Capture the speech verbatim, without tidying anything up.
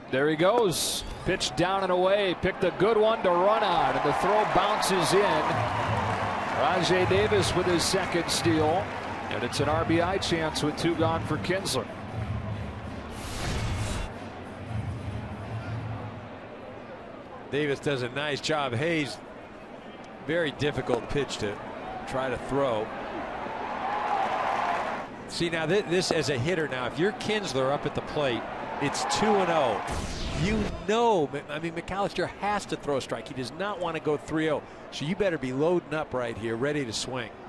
There he goes. Pitch down and away. Picked a good one to run on, and the throw bounces in. Rajai Davis with his second steal, and it's an R B I chance with two gone for Kinsler. Davis does a nice job. Hayes, very difficult pitch to try to throw. See, now this, this as a hitter, now if you're Kinsler up at the plate, it's two and oh. You know, I mean, McAllister has to throw a strike. He does not want to go three oh. So you better be loading up right here, ready to swing.